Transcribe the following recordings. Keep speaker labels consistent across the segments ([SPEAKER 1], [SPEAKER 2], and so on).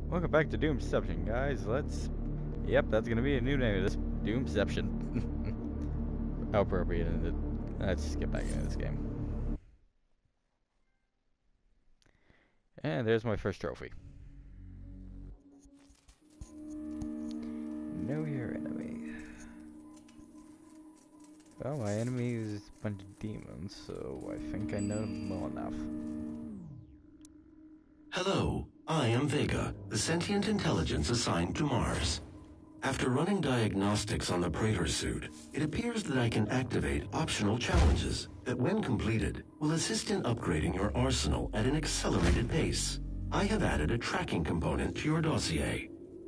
[SPEAKER 1] Welcome back to Doomception, guys. Yep, that's gonna be a new name of this, Doomception. How appropriate, isn't it? Let's just get back into this game. And there's my first trophy. Know your enemy. Well, my enemy is a bunch of demons, so I think I know them well enough.
[SPEAKER 2] Hello, I am Vega, the sentient intelligence assigned to Mars. After running diagnostics on the Praetor suit, it appears that I can activate optional challenges that, when completed, will assist in upgrading your arsenal at an accelerated pace. I have added a tracking component to your dossier.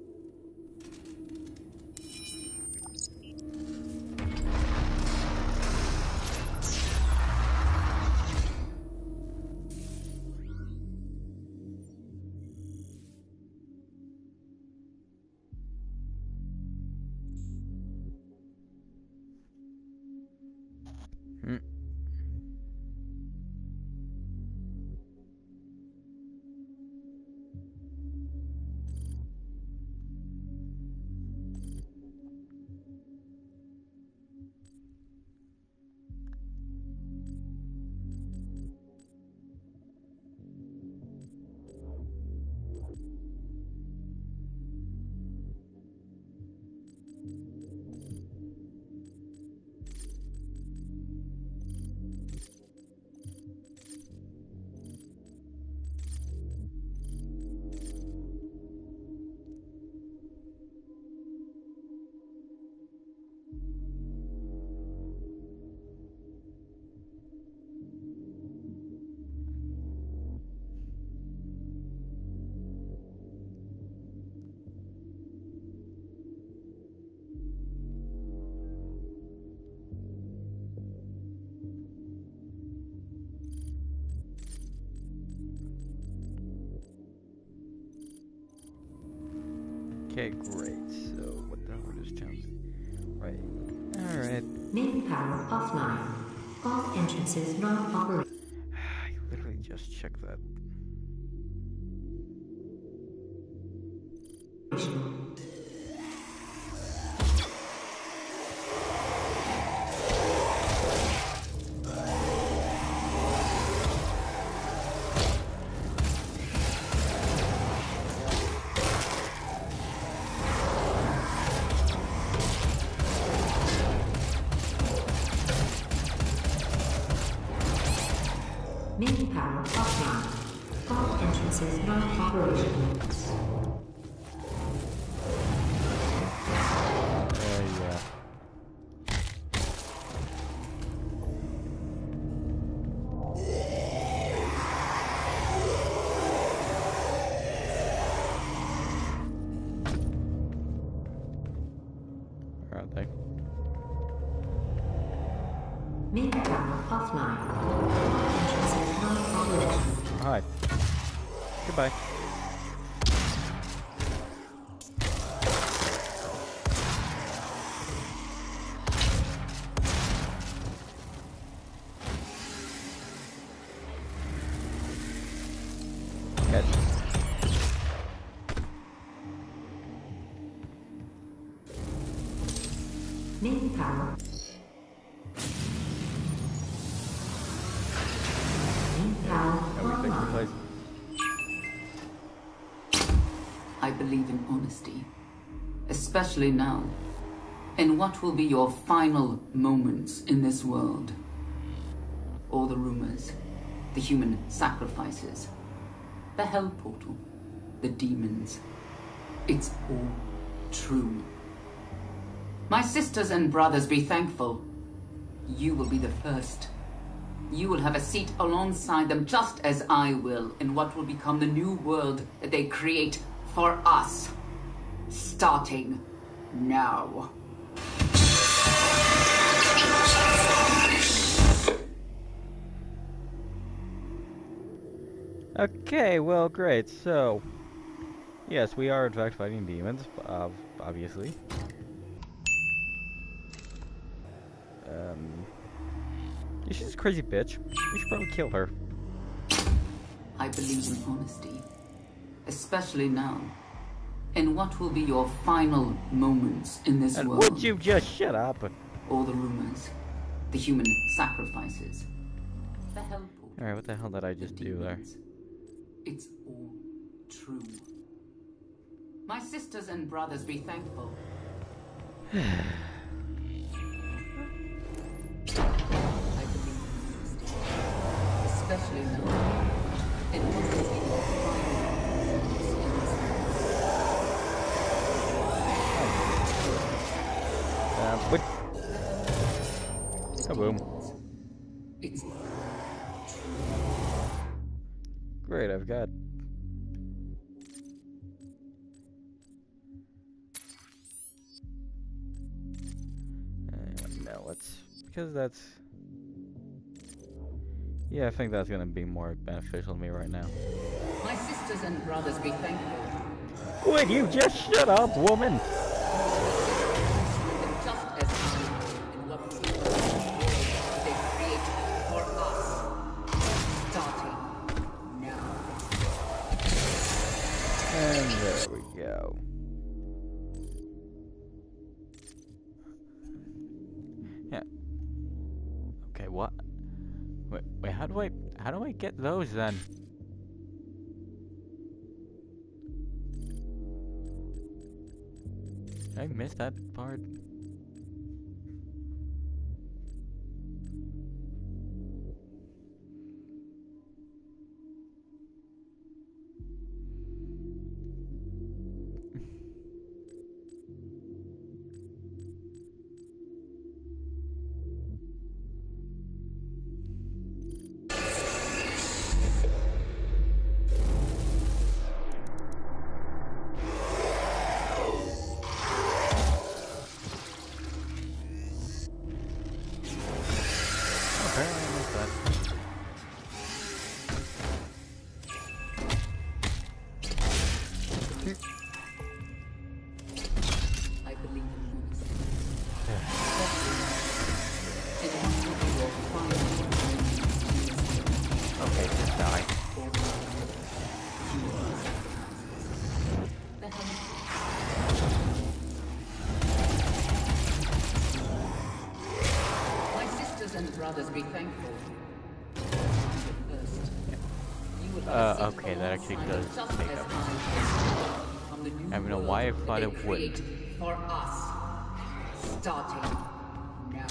[SPEAKER 1] Okay, great. So, what the hell is chance? Right. Alright.
[SPEAKER 3] Main power offline. All entrances not operational.
[SPEAKER 1] I literally just checked that.
[SPEAKER 3] Main power offline. All entrances not operational.
[SPEAKER 1] Yeah. Aren't they?
[SPEAKER 3] Main power offline. All entrances not operational.
[SPEAKER 1] Hi. Goodbye. Catch.
[SPEAKER 3] Main power. Main power
[SPEAKER 1] Everything's
[SPEAKER 3] online.
[SPEAKER 1] replaced.
[SPEAKER 4] I believe in honesty, especially now, in what will be your final moments in this world. All the rumors, the human sacrifices, the hell portal, the demons. It's all true. My sisters and brothers, be thankful. You will be the first. You will have a seat alongside them, just as I will, in what will become the new world that they create for us. Starting now.
[SPEAKER 1] Okay, well, great. So, yes, we are in fact fighting demons, obviously. She's a crazy bitch. We should probably kill her.
[SPEAKER 4] I believe in honesty, especially now, And what will be your final moments in this
[SPEAKER 1] And
[SPEAKER 4] world?
[SPEAKER 1] would you just shut up?
[SPEAKER 4] All the rumors, the human sacrifices, the hell portals,
[SPEAKER 1] Alright, what the hell did I just
[SPEAKER 4] the
[SPEAKER 1] do there?
[SPEAKER 4] demons. It's all true. My sisters and brothers, be thankful. I believe in honesty, especially now. And what will be your final moments in this
[SPEAKER 1] What? Kaboom.
[SPEAKER 4] world? It's
[SPEAKER 1] Great, I've got... no, let's... because that's... yeah, I think that's gonna be more beneficial to me right now.
[SPEAKER 4] my sisters and brothers, be thankful.
[SPEAKER 1] Would you just shut up, woman?
[SPEAKER 4] Just as time in what we they create for us. Starting now.
[SPEAKER 1] And there we go. Yeah. Okay, what? Wait, how do I get those then? Did I miss that part? Apparently I missed that.
[SPEAKER 4] I believe in honesty. And what will be your final moments in this world?
[SPEAKER 1] Okay, just die.
[SPEAKER 4] The hell my sisters and brothers, be thankful. First, you will
[SPEAKER 1] Okay, that actually does take up. I don't know why I thought it wouldn't.
[SPEAKER 4] For us, starting now.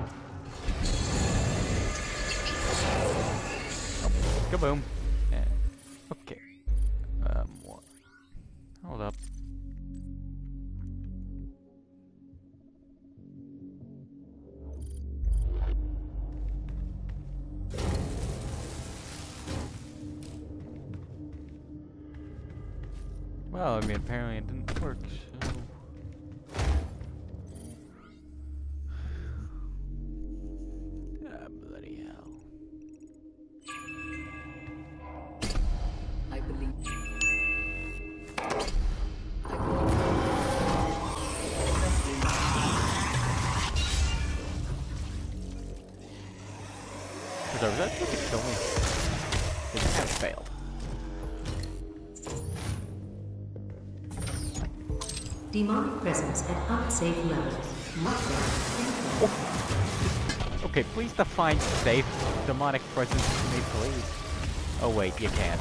[SPEAKER 1] Kaboom. Okay. What? Hold up. Well, I mean, apparently it didn't work, so... ah, bloody hell.
[SPEAKER 4] I believe.
[SPEAKER 1] Was that supposed to kill me? It kind of failed.
[SPEAKER 3] Demonic presence at unsafe levels.
[SPEAKER 1] Okay, please define safe demonic presence to me, please. Oh wait, you can't.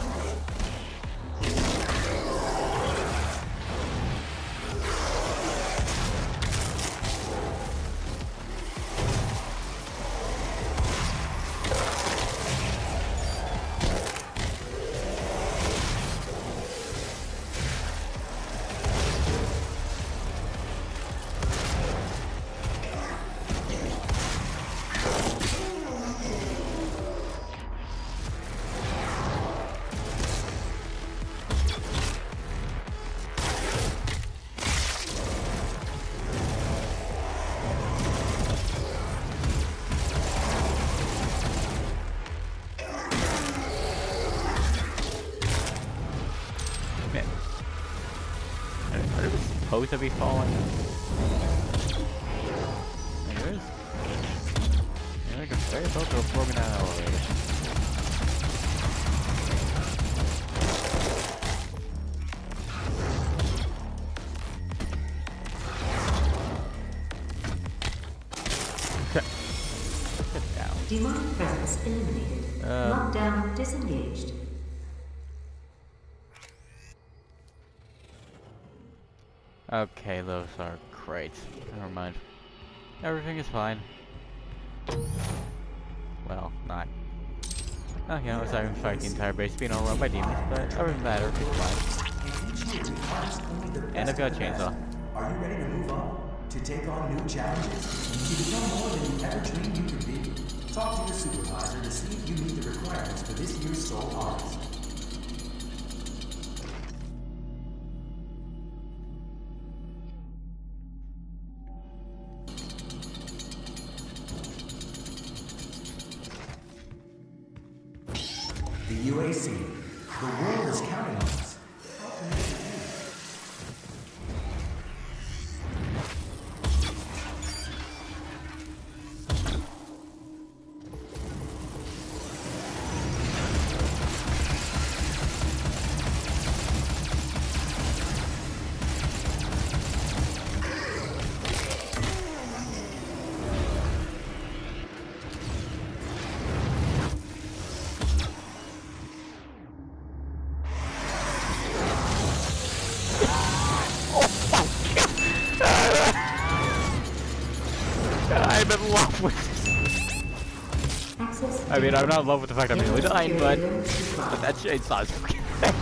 [SPEAKER 1] Supposed to be falling. There it is. Yeah, like a very boat to a broken down elevator.
[SPEAKER 3] Demonic presence eliminated. Lockdown disengaged.
[SPEAKER 1] Okay, those are great. Never mind. Everything is fine. Well, not. Oh, yeah, I was having to fight the entire base being overrun by demons, but other than that, everything's fine. And I've got a chainsaw.
[SPEAKER 5] Are you ready to move up? To take on new challenges? To become more than you ever dreamed you could be? Talk to your supervisor to see if you meet the requirements for this year's Soul Harvest. The UAC. The world is counting on us. How can we do?
[SPEAKER 1] I'm in love with this. I mean, I'm not in love with the fact I'm nearly dying, but that chainsaw is fucking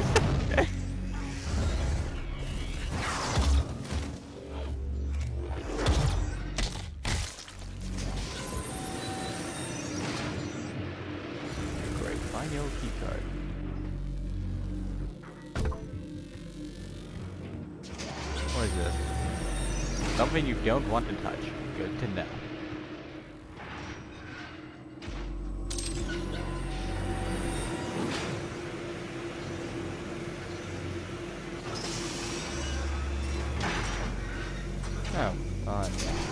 [SPEAKER 1] great, fine yellow key card. What is this? Something you don't want to touch. Good to know. Oh, fun.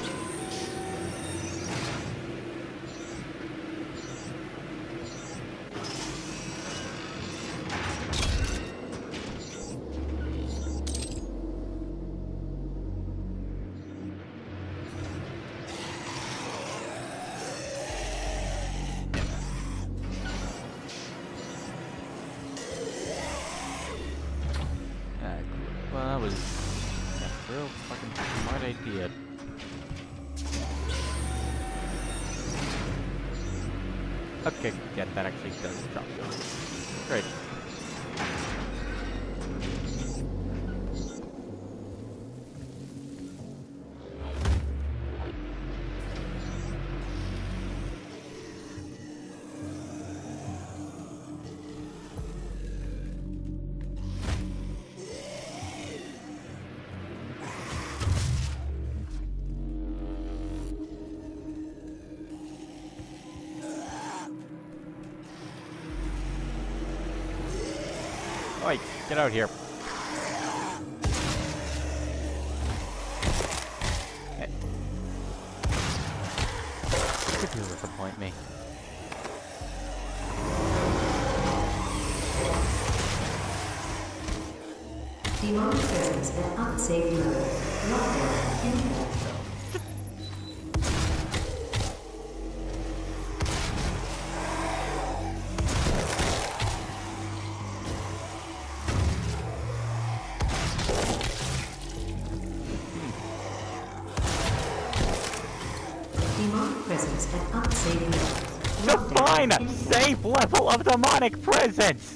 [SPEAKER 1] Well, that was a real fucking smart idea. Okay, yeah, that actually does drop those. Great. Oi, get out here. Hey. You do disappoint me.
[SPEAKER 3] Demonic presence at unsafe level. Lockdown imminent. Demonic presence at unsafe level.
[SPEAKER 1] Define a safe level of demonic presence!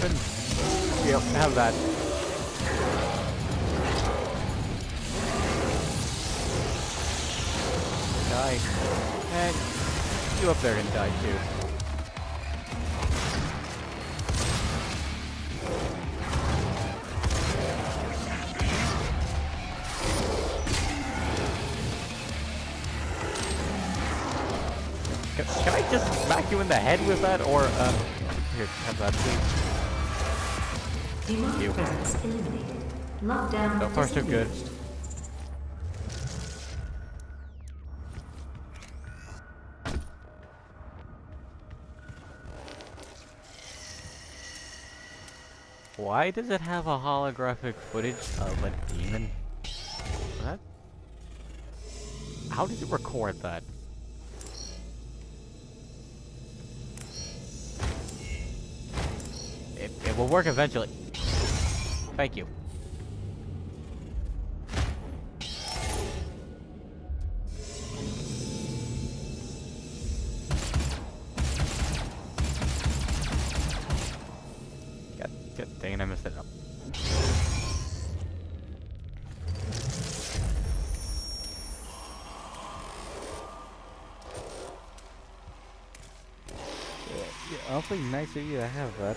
[SPEAKER 1] weapon? Yep, have that. Die. And you up there can die too. Can I just smack you in the head with that, or, here, have that, please.
[SPEAKER 3] Demonic threats eliminated. Lockdown
[SPEAKER 1] So far, so good.
[SPEAKER 3] disengaged.
[SPEAKER 1] Why does it have a holographic footage of a demon? What? How did it record that? It will work eventually. Thank you. God dang it, I messed it up. Yeah, awfully nice of you to have that.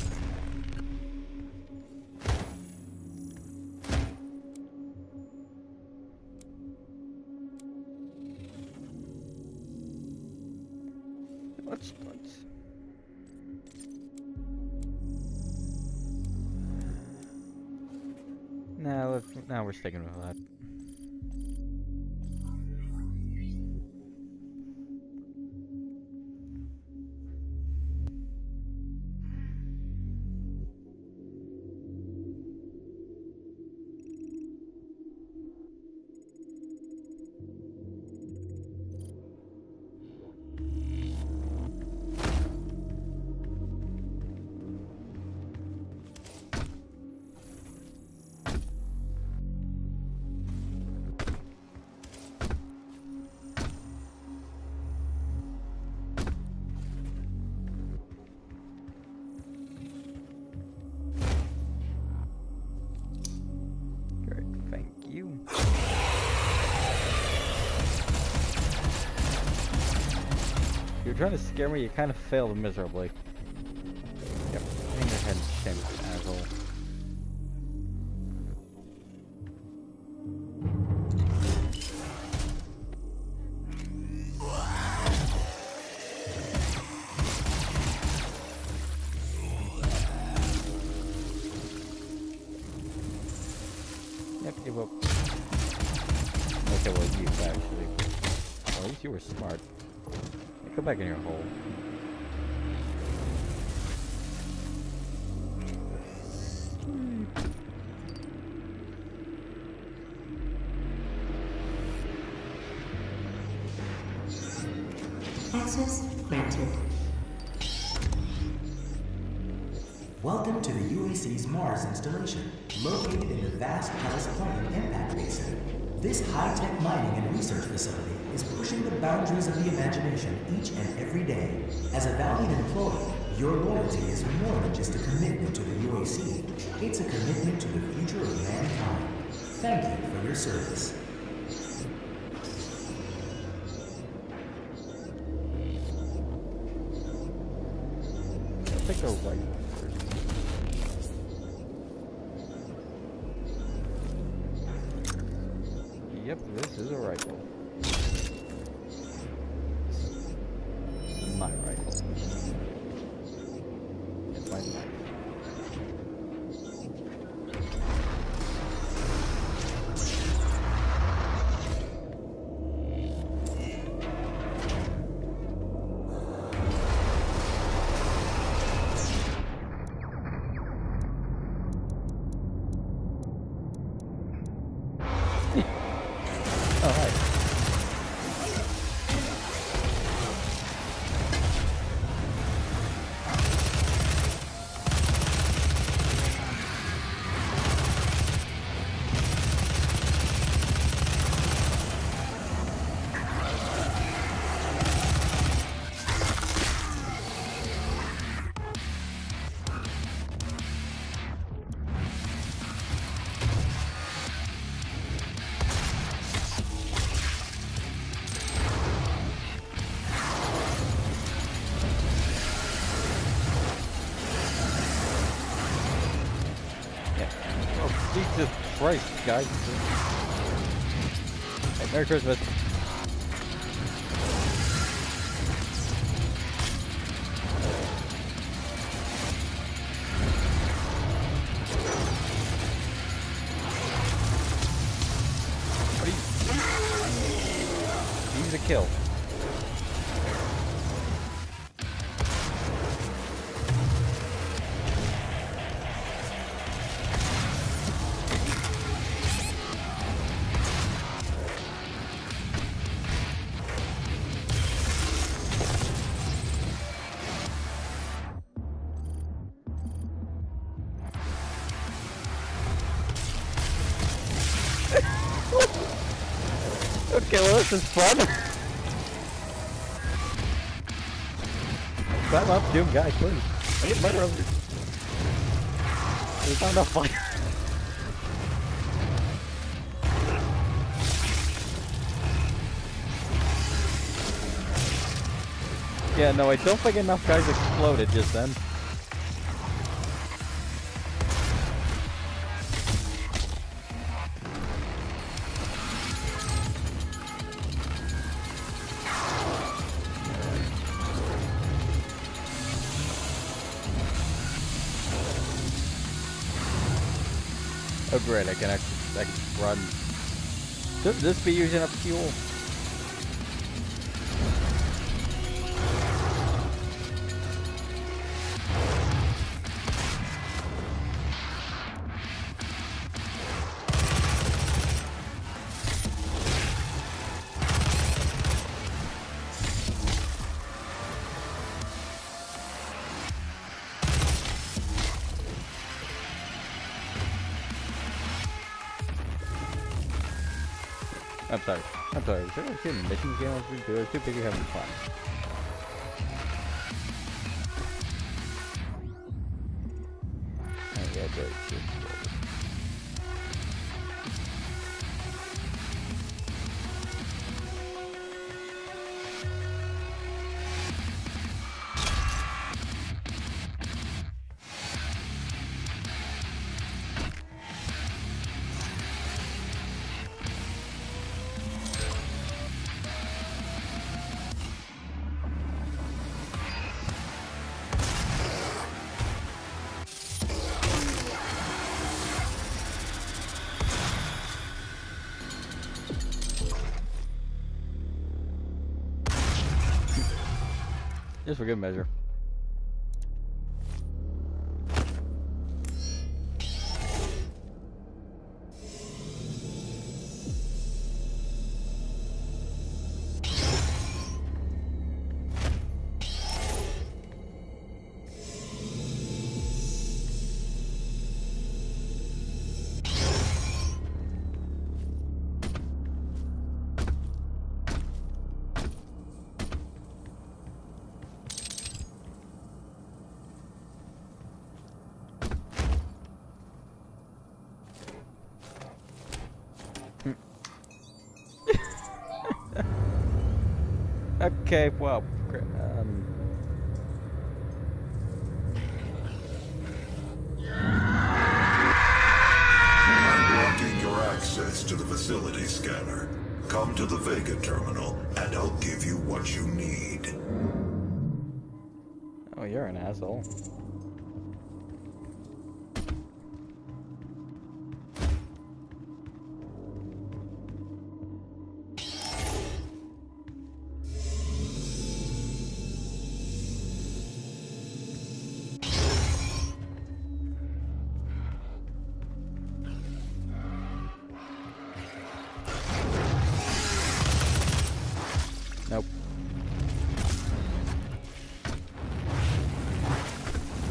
[SPEAKER 1] Let's. Now we're sticking with that. You're trying to scare me, you kind of failed miserably. Yep, hang your head, shame, asshole. Yep, give up. Okay, well, you actually. Well, at least you were smart. Go back in your hole.
[SPEAKER 3] Access granted.
[SPEAKER 5] Welcome to the UAC's Mars installation, located in the vast Hellas Plain impact basin. This high-tech mining and research facility is pushing the boundaries of the imagination each and every day. As a valued employee, your loyalty is more than just a commitment to the UAC. It's a commitment to the future of mankind. Thank you for your service.
[SPEAKER 1] I think they're right. Yep, this is a rifle. My rifle. It's my knife. Christ, guys. Hey, Merry Christmas. What are you? He's a kill. Okay, well this is fun. Climb up, Doom guy, please. I need my brother. There's not enough fire. Yeah, no, I don't think enough guys exploded just then. Oh great, I can run. Should this be using up fuel? I'm sorry. Missions game was too busy having fun. Oh, yeah, great. Just for good measure. Okay, well,
[SPEAKER 6] Unblocking your access to the facility scanner. Come to the Vega terminal, and I'll give you what you need.
[SPEAKER 1] oh, you're an asshole. Nope.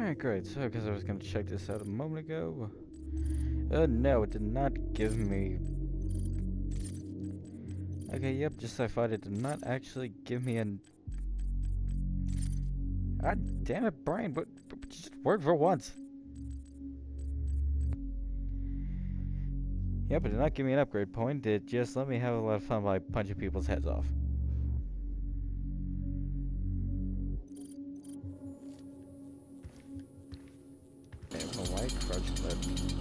[SPEAKER 1] Alright, great. So, because I was going to check this out a moment ago. No, it did not give me... Okay, yep, just I thought it did not actually give me an... God damn it, Brian, but just word for once. Yep, it did not give me an upgrade point. It just let me have a lot of fun by punching people's heads off. Damn, a white crutch clip.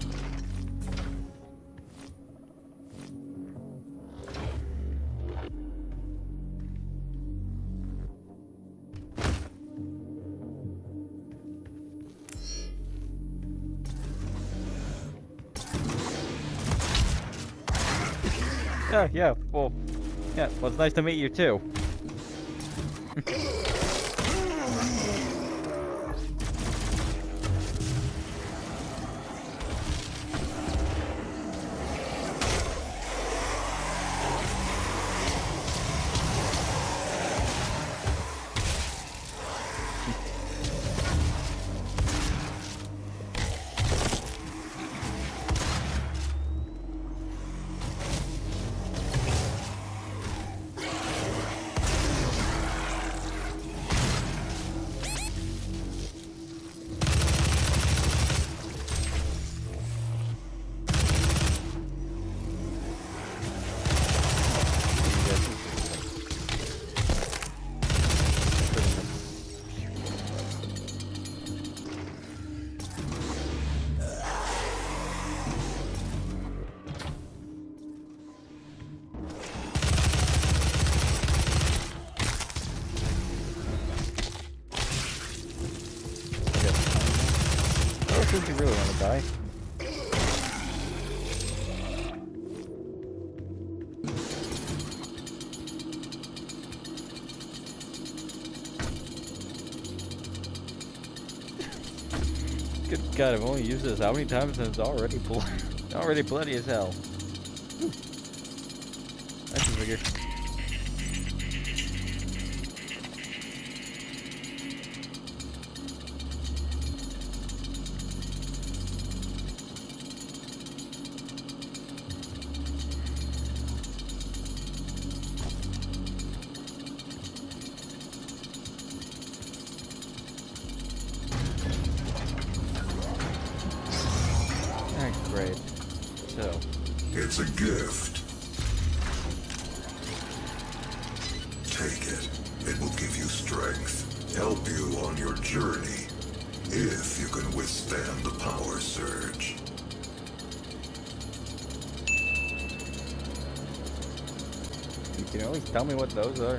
[SPEAKER 1] Yeah, well, it's nice to meet you too. Think you really want to die? Good God, I've only used this how many times and it's already already bloody as hell. That's a figure. Great. So.
[SPEAKER 6] It's a gift. Take it. It will give you strength, help you on your journey, if you can withstand the power surge.
[SPEAKER 1] You can always tell me what those are.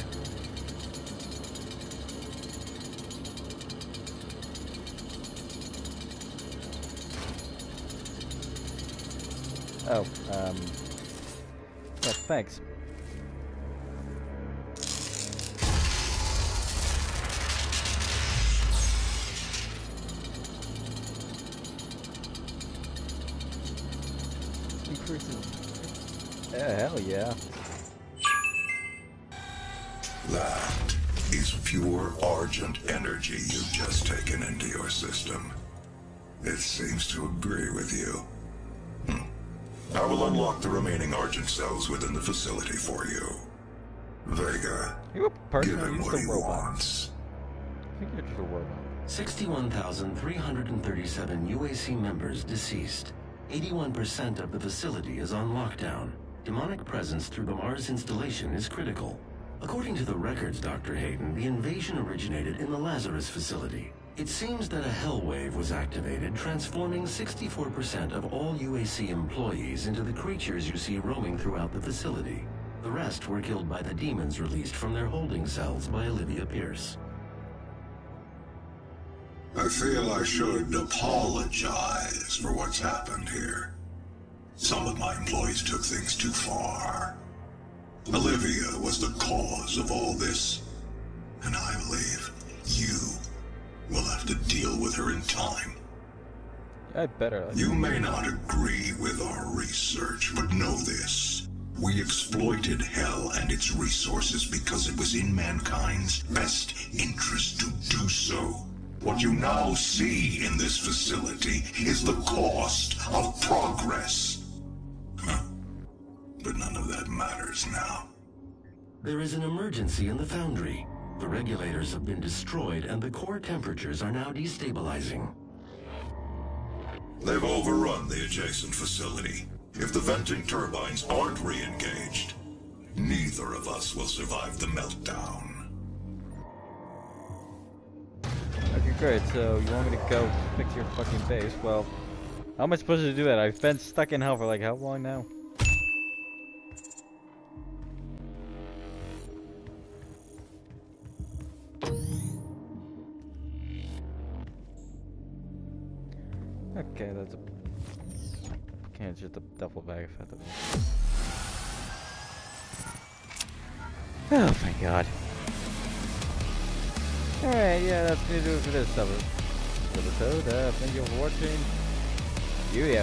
[SPEAKER 1] Oh, yeah, thanks. Increases. Yeah, hell yeah.
[SPEAKER 6] That is pure Argent energy you've just taken into your system. It seems to agree with you. I will unlock the remaining Argent cells within the facility for you. Vega, give him what he wants.
[SPEAKER 1] I think you're just a robot.
[SPEAKER 2] 61,337 UAC members deceased. 81% of the facility is on lockdown. Demonic presence through the Mars installation is critical. According to the records, Dr. Hayden, the invasion originated in the Lazarus facility. It seems that a hell wave was activated, transforming 64% of all UAC employees into the creatures you see roaming throughout the facility. The rest were killed by the demons released from their holding cells by Olivia Pierce.
[SPEAKER 6] I feel I should apologize for what's happened here. Some of my employees took things too far. Olivia was the cause of all this, and I believe you will have to deal with her in time.
[SPEAKER 1] I better.
[SPEAKER 6] You may not agree with our research, but know this. We exploited Hell and its resources because it was in mankind's best interest to do so. What you now see in this facility is the cost of progress. Huh. But none of that matters now.
[SPEAKER 2] There is an emergency in the foundry. The regulators have been destroyed and the core temperatures are now destabilizing.
[SPEAKER 6] They've overrun the adjacent facility. If the venting turbines aren't re-engaged, neither of us will survive the meltdown.
[SPEAKER 1] Okay, great. So you want me to go fix your fucking base? Well, how am I supposed to do that? I've been stuck in hell for like how long now? Okay, that's a... Can't just a duffel bag effectively. Oh, thank God. Alright, yeah, that's gonna do it for this episode. Thank you for watching. You have